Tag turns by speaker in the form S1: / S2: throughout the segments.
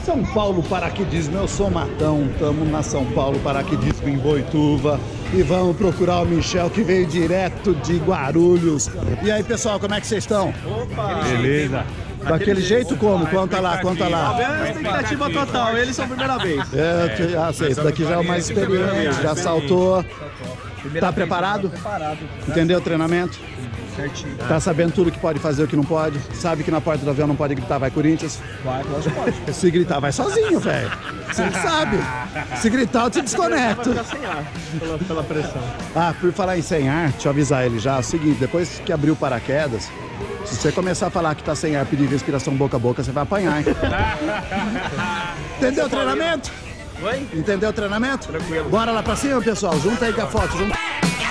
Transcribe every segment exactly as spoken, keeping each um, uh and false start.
S1: São Paulo Paraquedismo, eu sou Matão, estamos na São Paulo Paraquedismo em Boituva e vamos procurar o Michel que veio direto de Guarulhos. E aí pessoal, como é que vocês estão?
S2: Opa! Beleza!
S1: Daquele jeito como? Conta lá, conta lá.
S2: A expectativa total, eles são a primeira vez.
S1: É, já sei, esse daqui já é o mais experiente, já saltou. Tá preparado?
S2: Preparado.
S1: Entendeu o treinamento?
S2: Certinho.
S1: Tá sabendo tudo que pode fazer e o que não pode? Sabe que na porta do avião não pode gritar, vai Corinthians?
S2: Vai, lógico que pode.
S1: Se gritar, vai sozinho, velho. Você não sabe. Se gritar, eu te desconecto.
S2: Vai ficar sem ar pela, pela pressão.
S1: Ah, por falar em sem ar, deixa eu avisar ele já. É o seguinte, depois que abrir o paraquedas, se você começar a falar que tá sem ar, pedir respiração boca a boca, você vai apanhar, hein? Entendeu o treinamento?
S2: Oi?
S1: Entendeu o treinamento?
S2: Tranquilo.
S1: Bora lá pra cima, pessoal. Junta aí com a foto. Junta.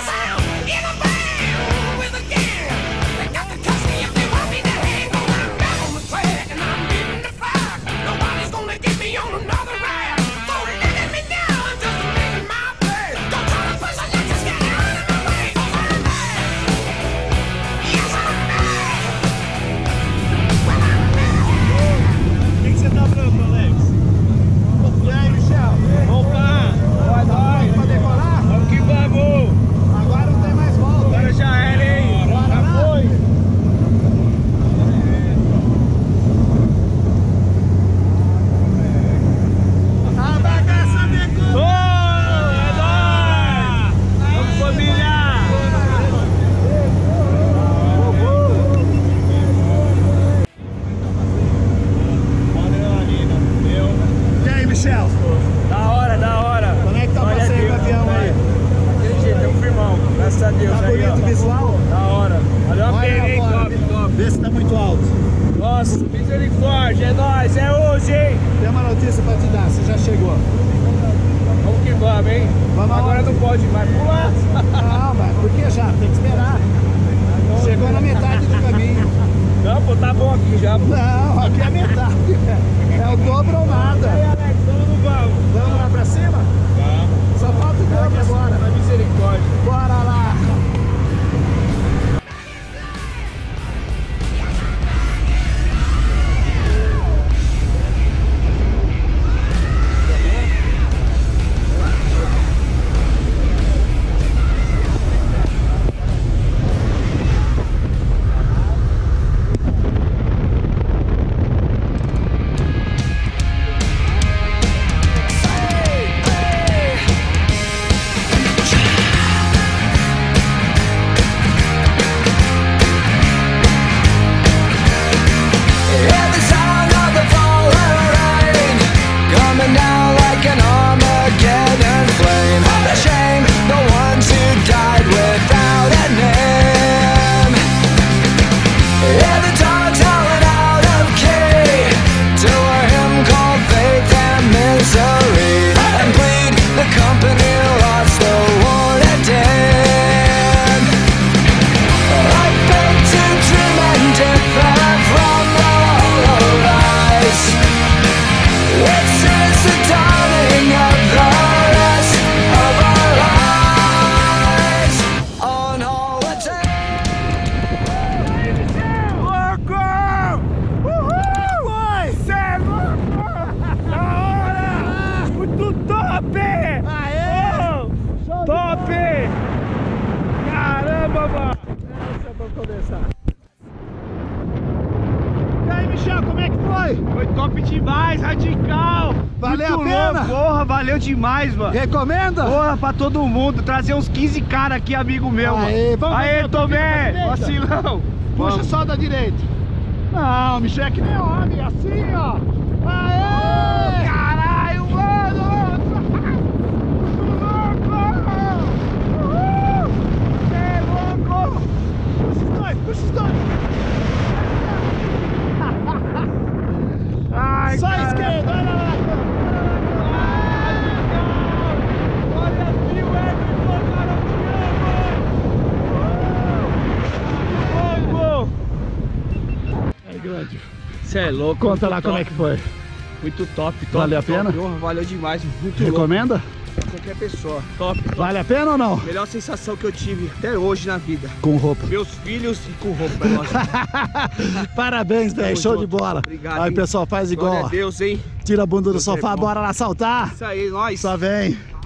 S2: Da hora, da hora.
S1: Como é que tá o passeio do avião aí?
S2: Daquele jeito, é um firmão. Graças a Deus.
S1: Tá
S2: aí,
S1: bonito o
S2: ó.
S1: visual?
S2: Da hora. Valeu a
S1: Olha
S2: pena, hein?
S1: lá fora.
S2: Top, top.
S1: Vê se tá muito alto.
S2: Nossa, misericórdia, é nóis, é hoje, hein?
S1: Tem uma notícia pra te dar, você já chegou.
S2: Vamos que vamos, hein?
S1: Vamos
S2: Agora
S1: aonde?
S2: não pode mais pular.
S1: Não, mas por que já? Tem que esperar. Chegou na metade do caminho.
S2: Não, pô, tá bom aqui já. Pô.
S1: Não, aqui é a metade. É o dobro ou
S2: E aí,
S1: nada.
S2: Alex, vamos ou não vamos?
S1: Vamos lá pra cima?
S2: Vamos.
S1: Só falta o dobro agora.
S2: Na misericórdia.
S1: Bora lá. E aí, Michel, como é que foi?
S2: Foi top demais, radical.
S1: Valeu
S2: Muito
S1: a pena?
S2: louco. Porra, valeu demais, mano.
S1: Recomenda?
S2: Porra, pra todo mundo. Trazer uns quinze caras aqui, amigo meu,
S1: Aê,
S2: mano.
S1: vamos fazer
S2: Aê,
S1: o
S2: Tomé.
S1: toquinho pra direita?
S2: Vacilão.
S1: Puxa
S2: Vamos.
S1: só da direita. Não, Michel é que nem homem, assim, ó. Aê!
S2: Caralho, mano. Muito louco. Uhul. Cê é louco.
S1: Puxa os dois, puxa os dois.
S2: Ai,
S1: Só a
S2: caralho.
S1: esquerda, olha lá.
S2: Olha assim, o Everton, cara, eu te amo.
S1: É grande.
S2: Você é louco.
S1: Conta
S2: muito
S1: lá como
S2: top.
S1: é que foi.
S2: Muito top, top.
S1: Valeu a
S2: top.
S1: pena?
S2: Porra, valeu demais, muito louco.
S1: Recomenda?
S3: qualquer pessoa. Top, top.
S1: Vale a pena ou não?
S3: Melhor sensação que eu tive até hoje na vida.
S1: Com roupa.
S3: Meus filhos e com roupa, lógico.
S1: Parabéns, velho. Show
S3: junto.
S1: de bola.
S3: Obrigado.
S1: Aí,
S3: hein?
S1: pessoal, faz igual.
S3: Glória a Deus, hein?
S1: Tira a bunda do
S3: Deus
S1: sofá,
S3: é bom.
S1: bora lá saltar.
S3: Isso aí, nós.
S1: Só vem.